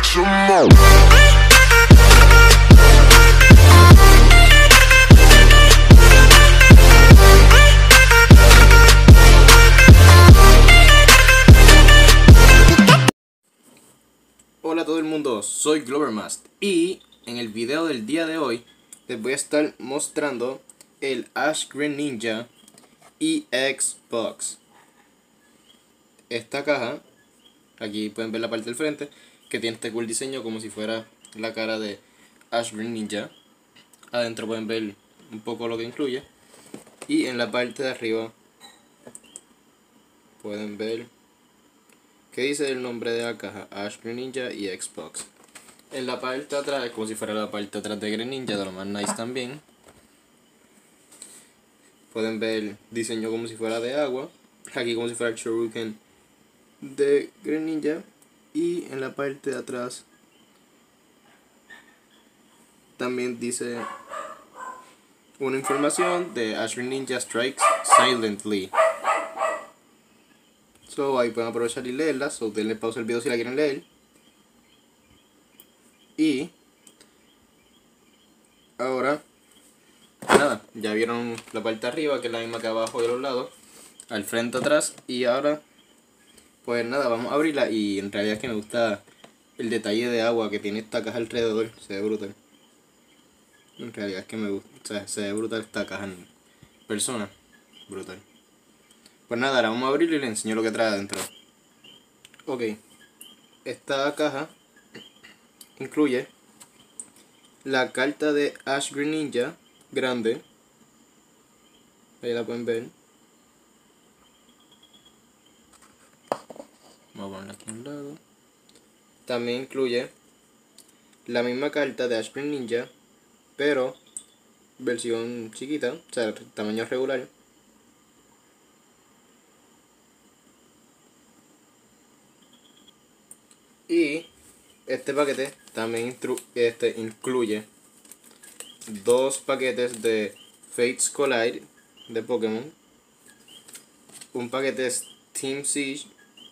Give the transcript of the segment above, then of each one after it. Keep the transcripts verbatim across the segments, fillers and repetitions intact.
much more. Hola a todo el mundo, soy Glovermast y en el video del día de hoy les voy a estar mostrando el Ash Greninja E X Box. Esta caja, aquí pueden ver la parte del frente, que tiene este cool diseño como si fuera la cara de Ash Greninja. Adentro pueden ver un poco lo que incluye y en la parte de arriba pueden ver que dice el nombre de la caja, Ash Greninja y Xbox. En la parte de atrás, como si fuera la parte de atrás de Greninja, de lo más nice también. Pueden ver el diseño como si fuera de agua. Aquí como si fuera el Shoryuken de Greninja. Y en la parte de atrás también dice una información de Ash Greninja Strikes Silently. So ahí pueden aprovechar y leerla. So denle pausa al video si la quieren leer. Y ahora, nada, ya vieron la parte de arriba, que es la misma que abajo y a los lados, al frente, atrás, y ahora, pues nada, vamos a abrirla. Y en realidad es que me gusta el detalle de agua que tiene esta caja alrededor, se ve brutal. En realidad es que me gusta, o sea, se ve brutal esta caja en persona, brutal. Pues nada, ahora vamos a abrirla y les enseño lo que trae adentro. Ok, esta caja incluye la carta de Ash Greninja grande, ahí la pueden ver. Vamos a ponerla aquí a un lado. También incluye la misma carta de Ash Greninja, pero versión chiquita, o sea, tamaño regular. Y este paquete también este, incluye dos paquetes de Fates Collide de Pokémon, un paquete de Team Siege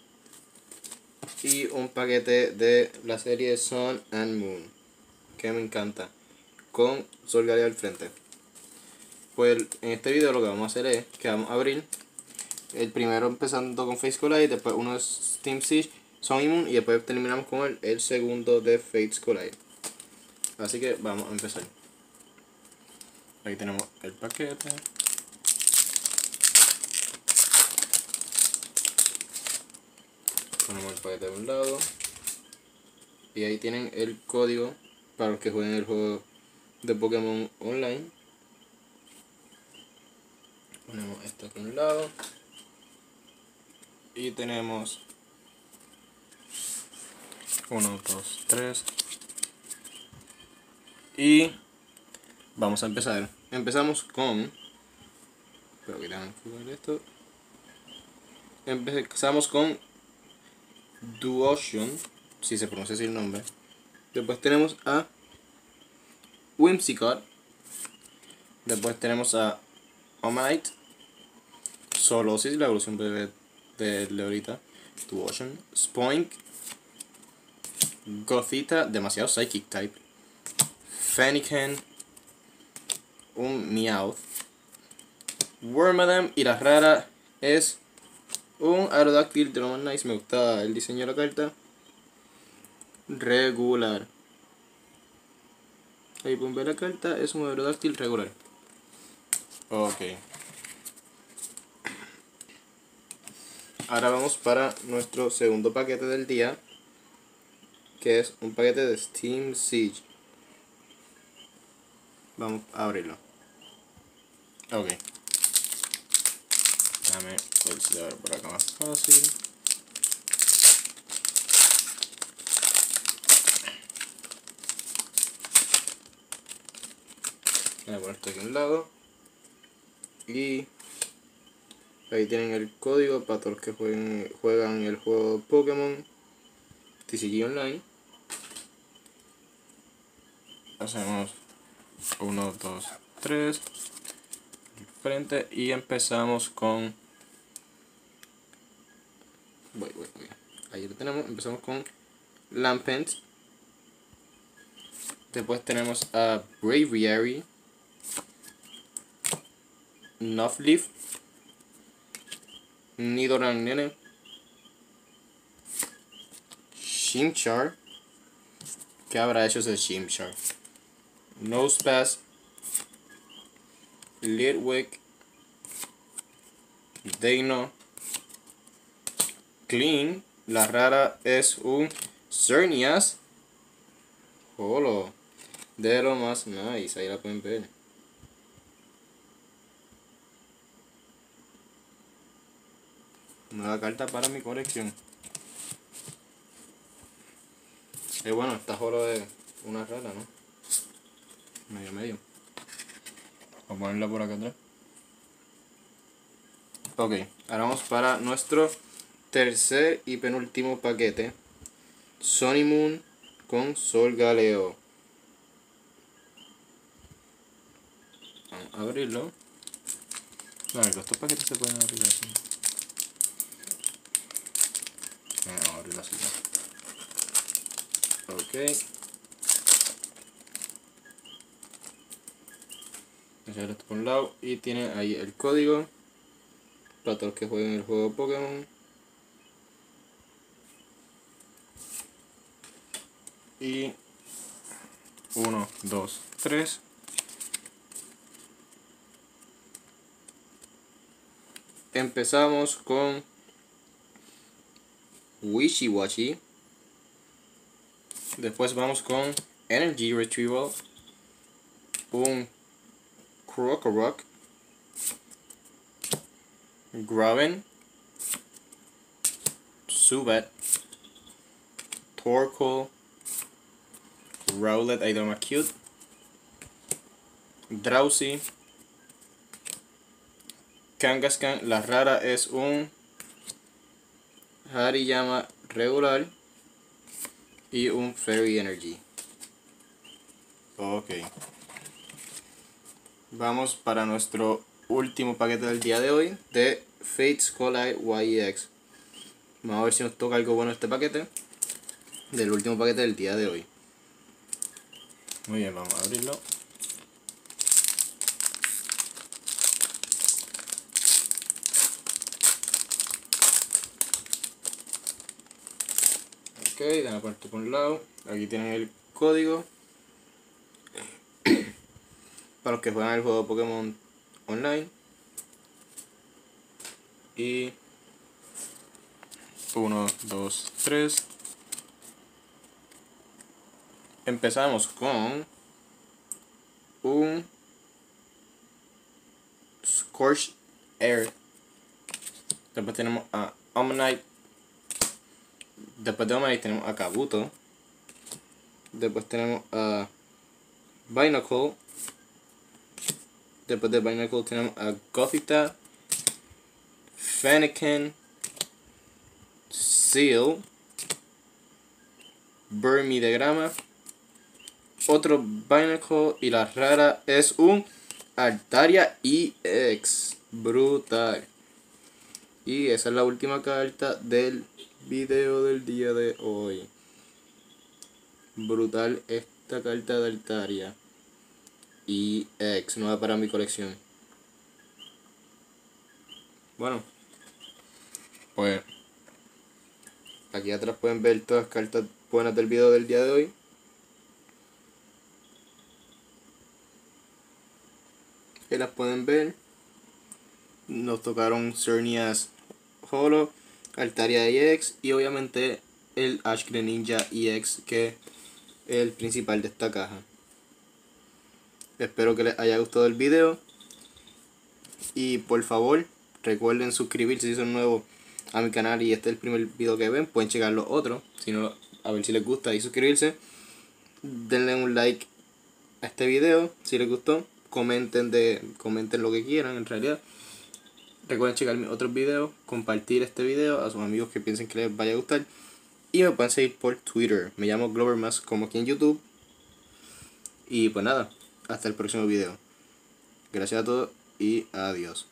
y un paquete de la serie Sun and Moon, que me encanta, con Solgaleo al frente. Pues en este video lo que vamos a hacer es que vamos a abrir el primero empezando con Fates Collide, después uno es Team Siege, Sun y Moon, y después terminamos con el, el segundo de Fates Collide. Así que vamos a empezar. Ahí tenemos el paquete. Ponemos el paquete de un lado. Y ahí tienen el código para los que jueguen el juego de Pokémon online. Ponemos esto aquí a un lado. Y tenemos uno, dos, tres. Y vamos a empezar. Empezamos con... Espero que tengan que ver esto. Empezamos con Duosion, si se pronuncia así el nombre. Después tenemos a Whimsicott. Después tenemos a Omanyte, Solosis, la evolución de, de, de ahorita. Duosion, Spoink, Gothita, demasiado Psychic type. Fennekin, un Meowth, Wormadam, y la rara es un Aerodactyl de lo más nice. Me gusta el diseño de la carta. Regular. Ahí pueden ver la carta, es un Aerodactyl regular. Ok. Ahora vamos para nuestro segundo paquete del día, que es un paquete de Team Siege. Vamos a abrirlo. Ok. Déjame ver si lo abro por acá más fácil. Voy a poner esto aquí a un lado. Y ahí tienen el código para todos los que jueguen, juegan el juego Pokémon T C G Online. Hacemos uno, dos, tres. Frente y empezamos con... Voy, voy, voy. Ahí lo tenemos. Empezamos con Lampent, Después tenemos a Braviary, Nuffleaf, Nidoran Nene, Chimchar. ¿Qué habrá hecho ese Chimchar? Nosepass, Litwick, Deino, Clean. La rara es un Xerneas. Holo. De lo más nice, ahí la pueden ver. Nueva carta para mi colección. Y eh, bueno, esta Holo es una rara, ¿no? Medio medio. Vamos a ponerla por acá atrás. Ok, ahora vamos para nuestro tercer y penúltimo paquete. Sunny Moon con Solgaleo. Vamos a abrirlo. Bueno, estos paquetes se pueden abrir así. Vamos a abrirlo así. Ok. Echar esto por un lado y tiene ahí el código para todos los que jueguen el juego Pokémon. Y uno, dos, tres. Empezamos con Wishiwashi. Después vamos con Energy Retrieval, un Krokorok, Graven, Zubat, Torkoal, Rowlet Hydromancute, Drowsy, Kangaskhan. La rara es un Hariyama regular y un Fairy Energy. Ok. Vamos para nuestro último paquete del día de hoy de Fates Collide Y X. Vamos a ver si nos toca algo bueno este paquete. Del último paquete del día de hoy. Muy bien, vamos a abrirlo. Ok, déjame poner esto por un lado. Aquí tienen el código para los que juegan el juego Pokémon online. Y uno, dos, tres. Empezamos con un Scorched Air. Después tenemos a Omanyte. Después de Omanyte tenemos a Kabuto. Después tenemos a Binacle. Después de Binacle tenemos a Gothita, Fennekin, Seal, Burmy de grama, otro Binacle y la rara es un Altaria E X. Brutal. Y esa es la última carta del video del día de hoy. Brutal esta carta de Altaria E X, nueva para mi colección. Bueno, pues aquí atrás pueden ver todas las cartas buenas del video del día de hoy. Que las pueden ver. Nos tocaron Xerneas Holo, Altaria E X y obviamente el Ash Greninja E X, que es el principal de esta caja. Espero que les haya gustado el video. Y por favor, recuerden suscribirse si son nuevos a mi canal y este es el primer video que ven. Pueden checar los otros, si no, a ver si les gusta y suscribirse. Denle un like a este video si les gustó. Comenten, de, comenten lo que quieran en realidad. Recuerden checar mis otros videos, compartir este video a sus amigos que piensen que les vaya a gustar. Y me pueden seguir por Twitter. Me llamo Glovermas como aquí en YouTube. Y pues nada, hasta el próximo video. Gracias a todos y adiós.